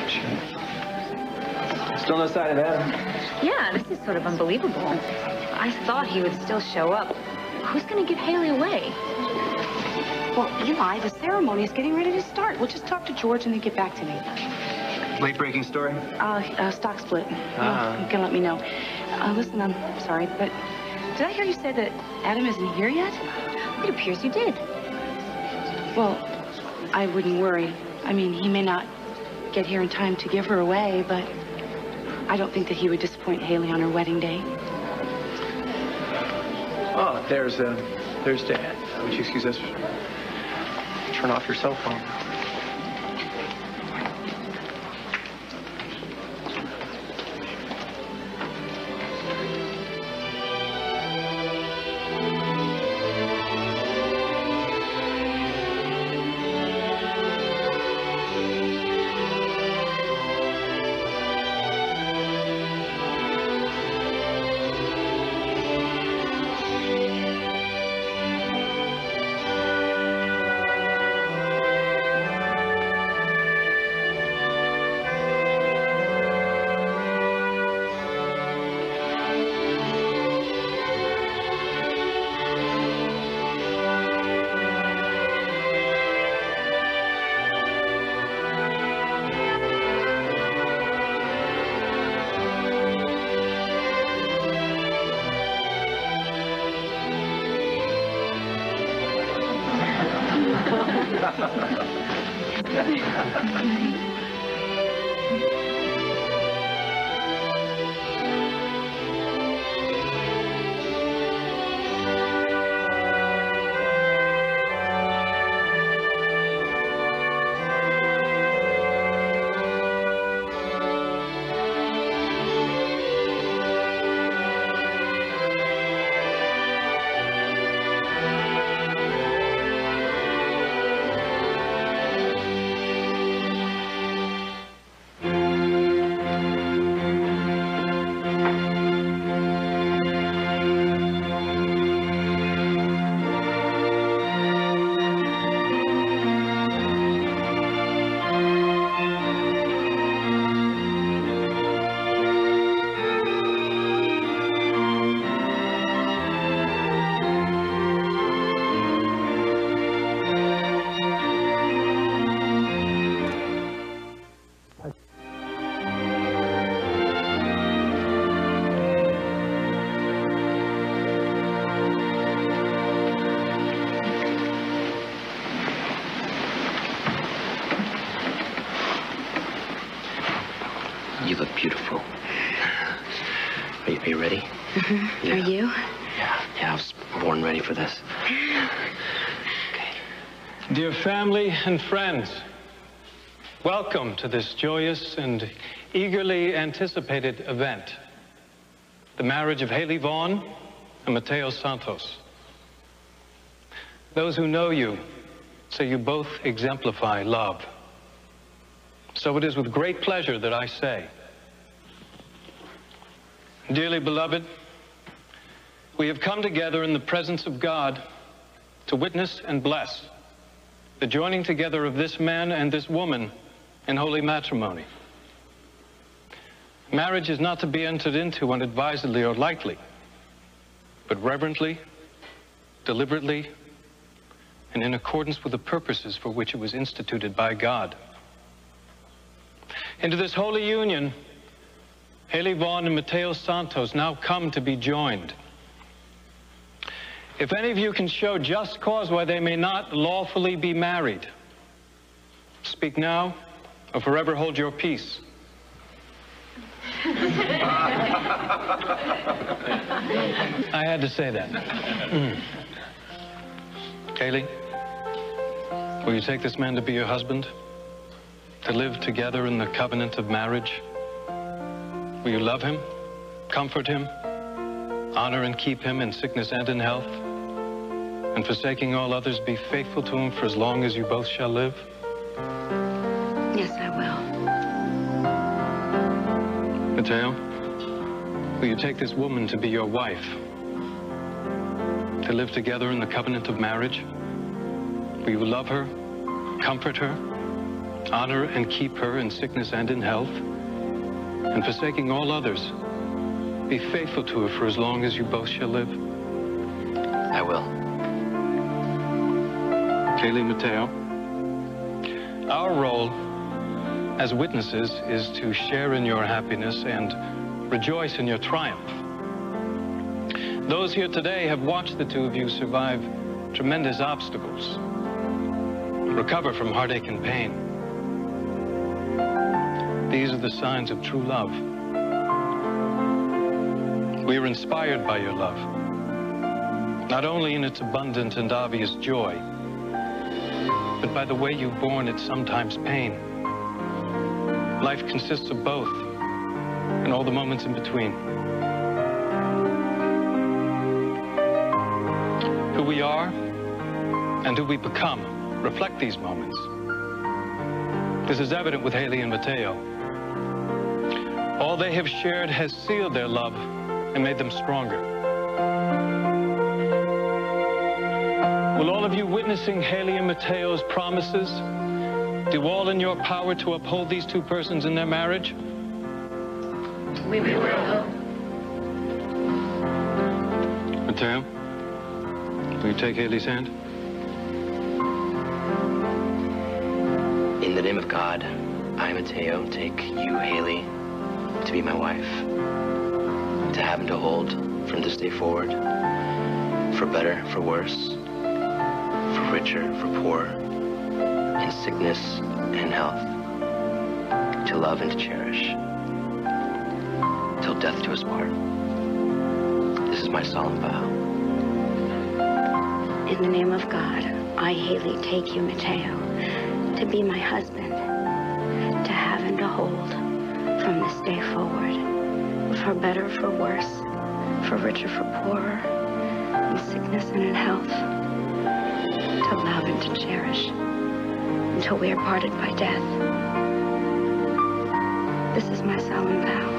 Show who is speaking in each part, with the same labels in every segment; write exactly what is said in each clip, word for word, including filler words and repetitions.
Speaker 1: Sure. Still no sign of Adam.
Speaker 2: Yeah, this is sort of unbelievable. I thought he would still show up. Who's going to give Hayley away?
Speaker 3: Well, Eli, the ceremony is getting ready to start. We'll just talk to George and then get back to me.
Speaker 1: Late-breaking story?
Speaker 3: Uh, uh, stock split.
Speaker 1: Ah.
Speaker 3: Oh, you can let me know. Uh, listen, I'm sorry, but did I hear you say that Adam isn't here yet?
Speaker 2: It appears you did.
Speaker 3: Well, I wouldn't worry. I mean, he may not get here in time to give her away, but I don't think that he would disappoint Hayley on her wedding day.
Speaker 1: Oh, there's, uh, there's Dad. Would you excuse us? Turn off your cell phone.
Speaker 4: You look beautiful. Are you, are you ready?
Speaker 3: Mm-hmm.
Speaker 4: Yeah.
Speaker 3: Are you?
Speaker 4: Yeah, yeah, I was born ready for this. Okay.
Speaker 5: Dear family and friends, welcome to this joyous and eagerly anticipated event, the marriage of Hayley Vaughn and Mateo Santos. Those who know you say you both exemplify love. So it is with great pleasure that I say, dearly beloved, we have come together in the presence of God to witness and bless the joining together of this man and this woman in holy matrimony. Marriage is not to be entered into unadvisedly or lightly, but reverently, deliberately, and in accordance with the purposes for which it was instituted by God. Into this holy union, Hayley Vaughn and Mateo Santos now come to be joined. If any of you can show just cause why they may not lawfully be married, speak now or forever hold your peace. I had to say that. Mm. Hayley, will you take this man to be your husband? To live together in the covenant of marriage? Will you love him, comfort him, honor and keep him in sickness and in health, and forsaking all others, be faithful to him for as long as you both shall live?
Speaker 3: Yes, I will.
Speaker 5: Mateo, will you take this woman to be your wife? To live together in the covenant of marriage? Will you love her, comfort her, honor and keep her in sickness and in health, and forsaking all others, be faithful to her for as long as you both shall live?
Speaker 4: I will.
Speaker 5: Hayley, Mateo, our role as witnesses is to share in your happiness and rejoice in your triumph. Those here today have watched the two of you survive tremendous obstacles, recover from heartache and pain. These are the signs of true love. We are inspired by your love, not only in its abundant and obvious joy, but by the way you've borne its sometimes pain. Life consists of both, and all the moments in between. Who we are and who we become reflect these moments. This is evident with Hayley and Mateo. All they have shared has sealed their love and made them stronger. Will all of you witnessing Hayley and Mateo's promises do all in your power to uphold these two persons in their marriage?
Speaker 2: We will.
Speaker 5: Mateo, will you take Hayley's hand?
Speaker 4: In the name of God, I, Mateo, take you, Hayley, to be my wife, to have and to hold from this day forward, for better, for worse, for richer, for poorer, in sickness and health, to love and to cherish, till death do us part. This is my solemn vow.
Speaker 6: In the name of God, I, Hayley, take you, Mateo, to be my husband, to have and to hold from this day forward, for better, for worse, for richer, for poorer, in sickness and in health, to love and to cherish, until we are parted by death. This is my solemn vow.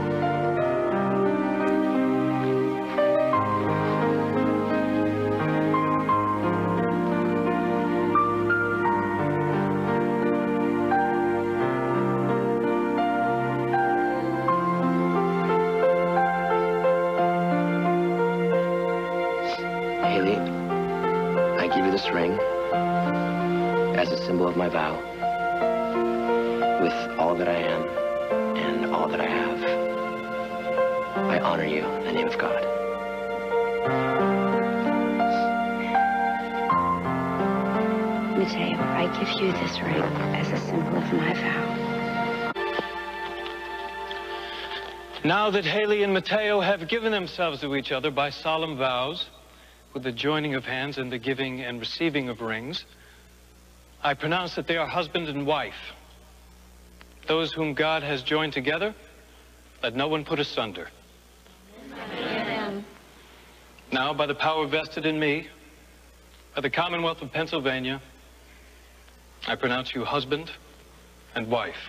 Speaker 4: Hayley, I give you this ring as a symbol of my vow. With all that I am and all that I have, I honor you in the name of God.
Speaker 6: Mateo, I give you this ring as a symbol of my vow.
Speaker 5: Now that Hayley and Mateo have given themselves to each other by solemn vows, with the joining of hands and the giving and receiving of rings, I pronounce that they are husband and wife. Those whom God has joined together, let no one put asunder.
Speaker 2: Amen.
Speaker 5: Now, by the power vested in me, by the Commonwealth of Pennsylvania, I pronounce you husband and wife.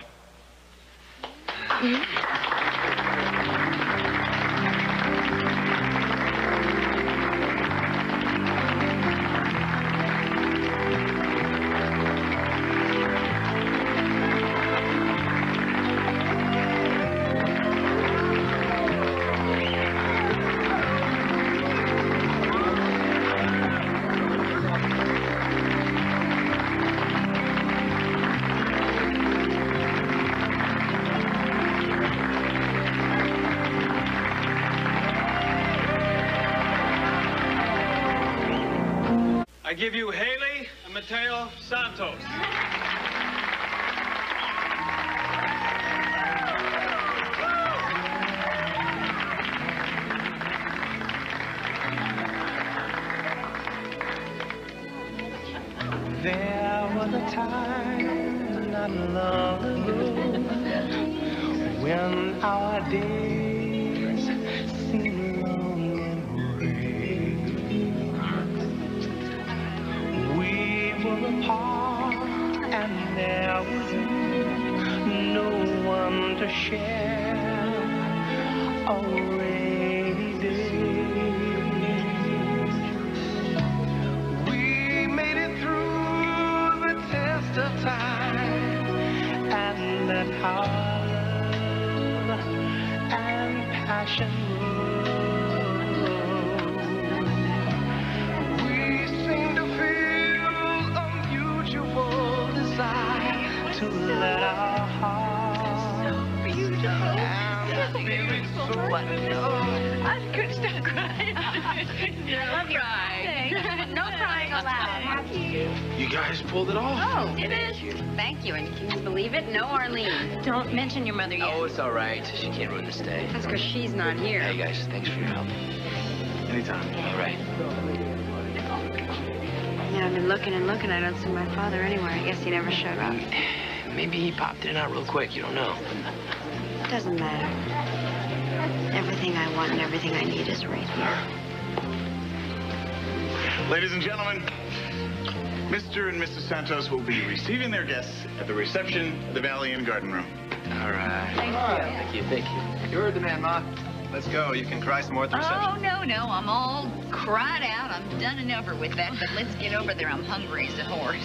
Speaker 5: I give you Hayley and Mateo Santos.
Speaker 7: There was a time not long ago when our days seemed long and gray. We were apart and there was no one to share a rainy day. We made it through the test of time, passion road. We seem to feel a mutual desire to let our hearts so beautiful and beautiful. So I know
Speaker 3: I couldn't stop crying.
Speaker 2: No crying. No crying allowed.
Speaker 8: You guys pulled it off.
Speaker 2: Oh, it is. Thank you. And can you believe it? No Arlene. Don't mention your mother yet.
Speaker 4: Oh, it's all right. She can't ruin this day.
Speaker 2: That's because she's not here.
Speaker 4: Hey, guys, thanks for your help.
Speaker 8: Anytime.
Speaker 4: All right.
Speaker 6: Yeah, I've been looking and looking. I don't see my father anywhere. I guess he never showed up.
Speaker 4: Maybe he popped in and out real quick. You don't know.
Speaker 6: It doesn't matter. Everything I want and everything I need is right here.
Speaker 9: Ladies and gentlemen, Mister and Missus Santos will be receiving their guests at the reception of the Valley Inn Garden Room.
Speaker 4: All right.
Speaker 2: Thank
Speaker 4: Thank you. Thank you.
Speaker 1: You heard the man, Ma. Let's go. You can cry some more at the reception.
Speaker 10: Oh, no, no. I'm all cried out. I'm done and over with that. But let's get over there. I'm hungry as a horse.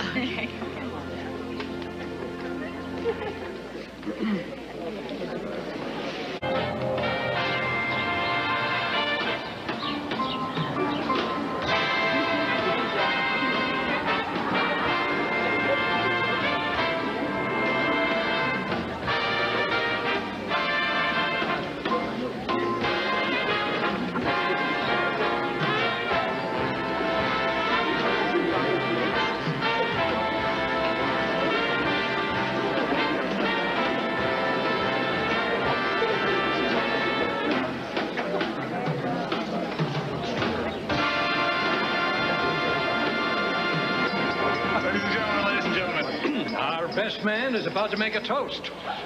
Speaker 9: Ladies and gentlemen, ladies and gentlemen,
Speaker 5: Our best man is about to make a toast.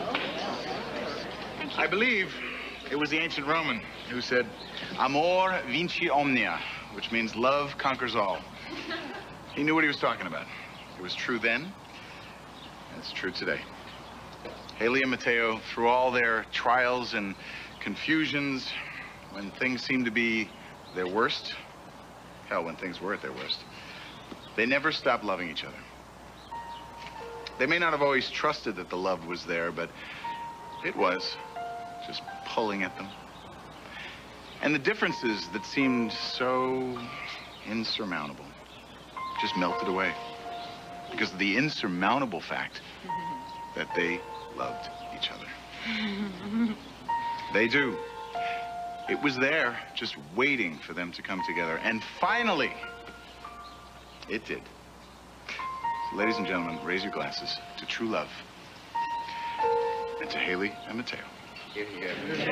Speaker 9: I believe it was the ancient Roman who said, Amor vinci omnia, which means love conquers all. He knew what he was talking about. It was true then, and it's true today. Hayley and Mateo, through all their trials and confusions, when things seemed to be their worst, hell, when things were at their worst, they never stopped loving each other. They may not have always trusted that the love was there, but it was, just pulling at them. And the differences that seemed so insurmountable just melted away because of the insurmountable fact that they loved each other. They do. It was there, just waiting for them to come together. And finally, it did. So, ladies and gentlemen, raise your glasses to true love and to Hayley and Mateo.
Speaker 4: Here, here.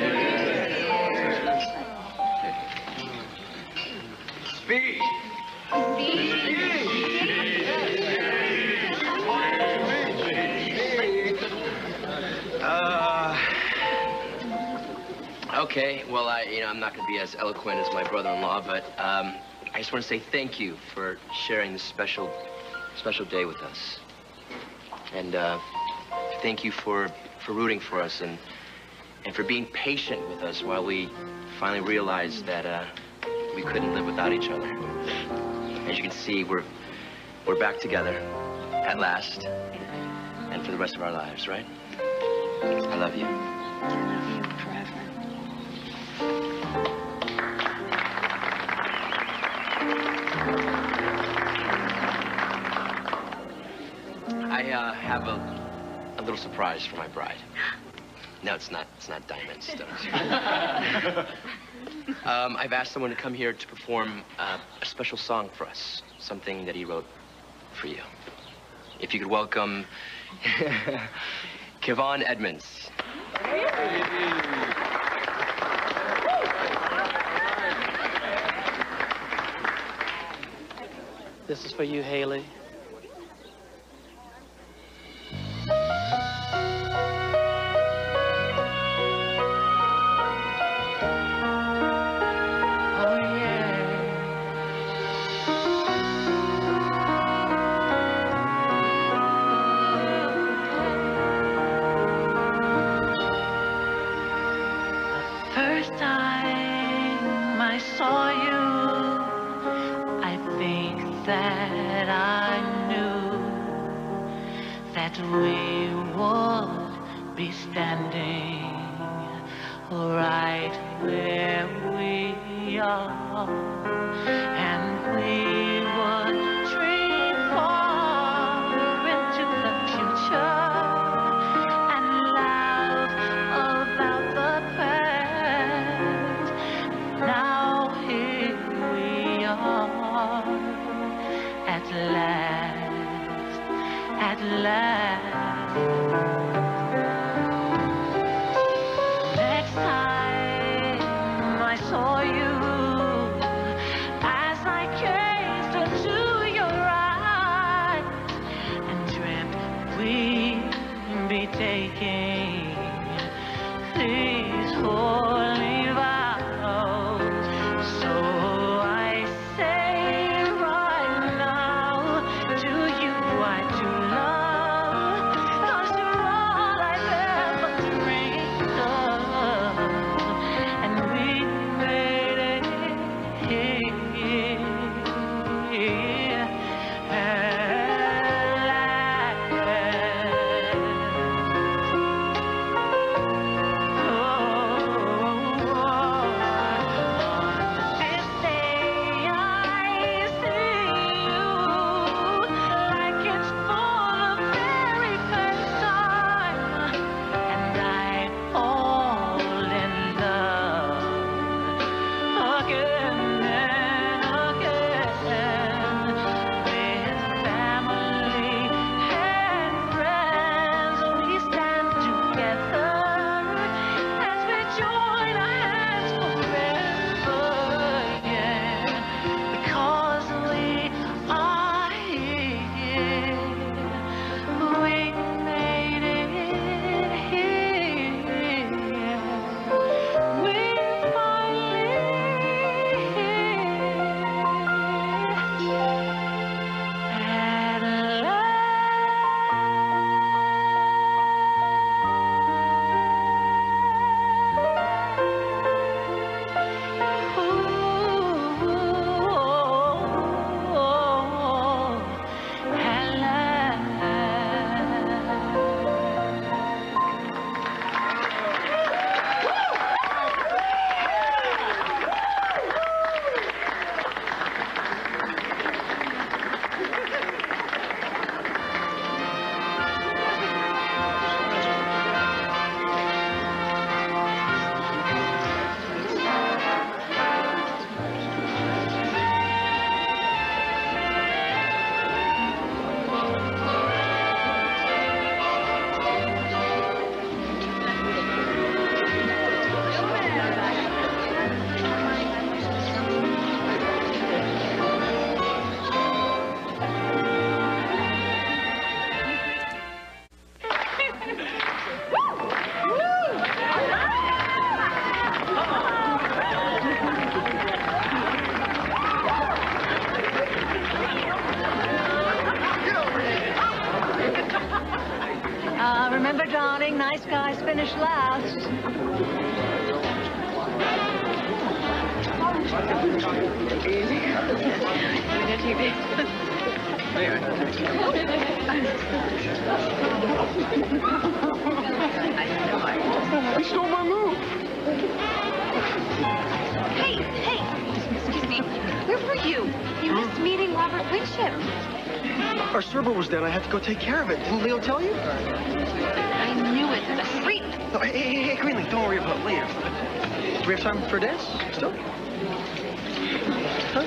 Speaker 1: Speed.
Speaker 4: Uh, okay, well, I, you know, I'm not going to be as eloquent as my brother-in-law, but um, I just want to say thank you for sharing this special, special day with us. And uh, thank you for, for rooting for us and, and for being patient with us while we finally realized that uh, we couldn't live without each other. As you can see, we're, we're back together at last and for the rest of our lives, right? I love you.
Speaker 6: I love you forever.
Speaker 4: I uh, have a, a little surprise for my bride. No, it's not. It's not diamonds. um, I've asked someone to come here to perform uh, a special song for us, something that he wrote for you. If you could welcome Kevon Edmonds.
Speaker 11: This is for you, Hayley.
Speaker 7: We would be standing right where we are, and we would dream far into the future and laugh about the past. Now here we are, at last, at last. Next time I saw you, as I gazed into your eyes and dreamt we'd be taking these holy vows. So I say right now, to you I do love, 'cause you're all I've ever dreamed of, and we made it here at last. This day I see you like it's for the very first time, and I fall in love again and again with family and friends. We stand together as we join our hands forever, yeah, because we are here. We made it here. We're finally here at Uh, remember, darling, nice guys finish last. Easy.
Speaker 1: He stole my move.
Speaker 2: Hey, hey, excuse me. Where were you? You missed meeting Robert Winship.
Speaker 1: Our server was dead. I had to go take care of it. Didn't Leo tell you?
Speaker 2: I knew it. The freak.
Speaker 1: No, hey, hey, hey, Greenlee, don't worry about Leo. Do we have time for a dance? Still? Huh?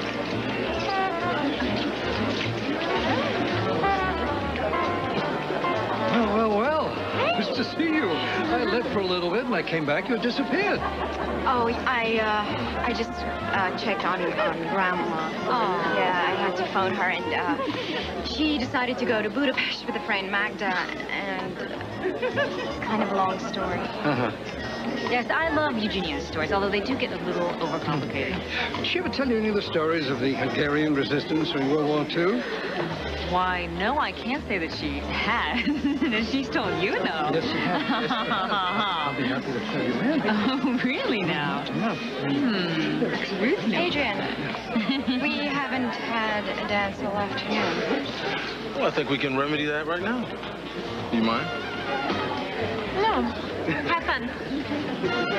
Speaker 12: Well, well, well. Nice to see you. I left for a little bit and I came back. You disappeared.
Speaker 6: Oh, I, uh, I just, uh, checked on, on Grandma.
Speaker 2: Oh.
Speaker 6: Yeah, I had to phone her, and, uh, she decided to go to Budapest with a friend, Magda, and it's kind of a long story.
Speaker 12: Uh-huh.
Speaker 2: Yes, I love Eugenia's stories, although they do get a little overcomplicated.
Speaker 12: Did she ever tell you any of the stories of the Hungarian resistance during World War Two?
Speaker 2: Why, no, I can't say that she has. She's told you, though.
Speaker 12: Yes, she has. Yes, she has. I'll be happy to tell you when.
Speaker 2: Oh, really now?
Speaker 12: Yeah.
Speaker 2: Hmm. Excuse me.
Speaker 6: Adrian, we haven't had a dance all afternoon.
Speaker 8: Well, I think we can remedy that right now. You mind?
Speaker 2: No. Have fun.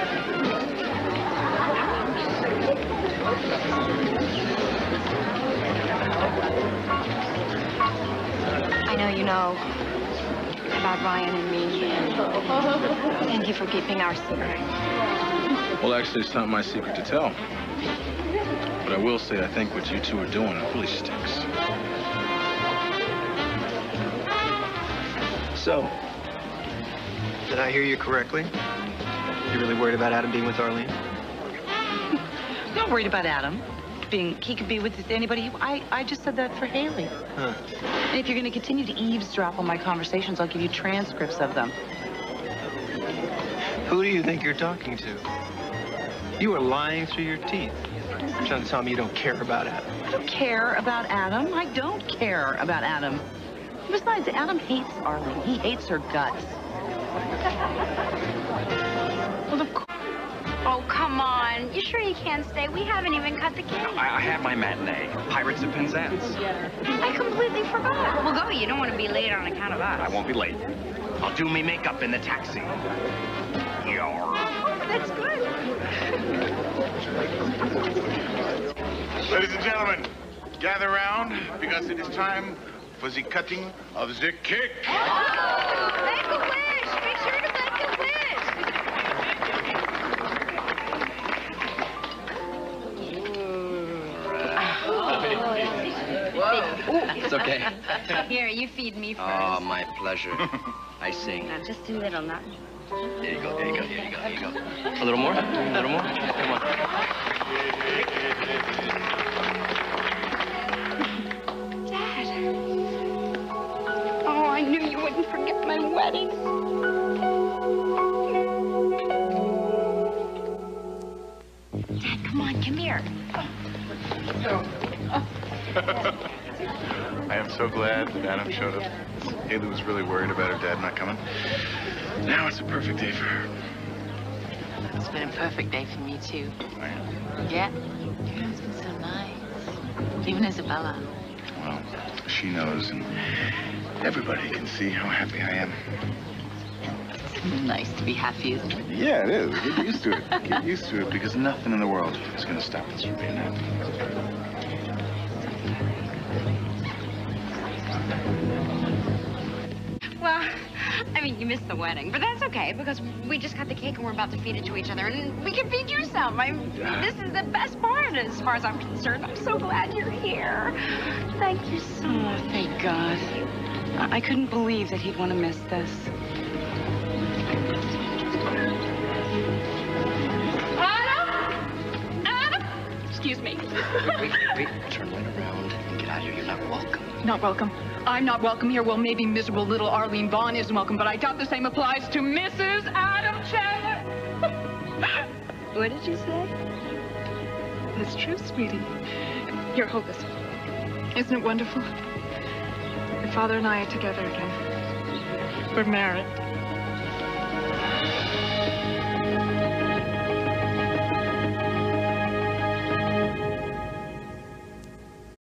Speaker 2: I know you know about Ryan and me, and thank you for keeping our secret.
Speaker 9: Well, actually, it's not my secret to tell. But I will say, I think what you two are doing really stinks.
Speaker 1: So, did I hear you correctly? You're really worried about Adam being with Arlene?
Speaker 3: I'm not worried about Adam. Being, he could be with anybody. I, I just said that for Hayley.
Speaker 1: Huh.
Speaker 3: And if you're going to continue to eavesdrop on my conversations, I'll give you transcripts of them.
Speaker 1: Who do you think you're talking to? You are lying through your teeth. You're trying to tell me you don't care about Adam.
Speaker 3: I don't care about Adam. I don't care about Adam. Besides, Adam hates Arlene. He hates her guts.
Speaker 2: Well, of course. Oh, come on. You sure you can't stay? We haven't even cut the cake.
Speaker 13: I, I have my matinee. Pirates of Penzance.
Speaker 2: I completely forgot. Well, go. You don't want to be late on account of us.
Speaker 13: I won't be late. I'll do me makeup in the taxi. Yarr.
Speaker 2: Oh, that's good.
Speaker 9: Ladies and gentlemen, gather round because it is time for the cutting of the cake.
Speaker 2: Oh, make a wish. Make sure to make a wish.
Speaker 4: It's okay.
Speaker 2: Here, you feed me first.
Speaker 4: Oh, my pleasure. I sing.
Speaker 2: Now, just a little, not.
Speaker 4: There you go, there you go, there you go, there you go. A little more? A little more? Come on.
Speaker 6: Dad. Oh, I knew you wouldn't forget my wedding.
Speaker 2: Dad, come on, come here.
Speaker 9: I am so glad that Adam showed up. Hayley was really worried about her dad not coming. Now it's a perfect day for her.
Speaker 3: It's been a perfect day for me, too. Yeah? It's been so nice. Even Isabella.
Speaker 9: Well, she knows, and everybody can see how happy I am.
Speaker 3: It's nice to be happy, isn't it?
Speaker 9: Yeah, it is. Get used to it. Get used to it, because nothing in the world is going to stop us from being happy.
Speaker 2: Well, I mean, you missed the wedding, but that's okay, because we just cut the cake and we're about to feed it to each other, and we can feed you some. I mean, this is the best part, as far as I'm concerned. I'm so glad you're here. Thank you so much.
Speaker 3: Oh, thank God. I, I couldn't believe that he'd want to miss this.
Speaker 2: Adam? Adam? Excuse me.
Speaker 4: Wait, wait, wait. Turn right around and get out of here. You're not welcome.
Speaker 14: Not welcome. I'm not welcome here. Well, maybe miserable little Arlene Vaughn isn't welcome, but I doubt the same applies to Missus Adam Chandler.
Speaker 2: What did you say?
Speaker 14: It's true, sweetie. Here, hold this. Isn't it wonderful? Your father and I are together again. We're married.